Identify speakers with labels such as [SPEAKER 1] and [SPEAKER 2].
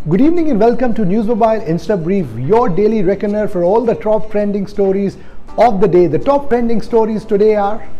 [SPEAKER 1] Good evening and welcome to NewsMobile Instabrief, your daily reckoner for all the top trending stories of the day. The top trending stories today are: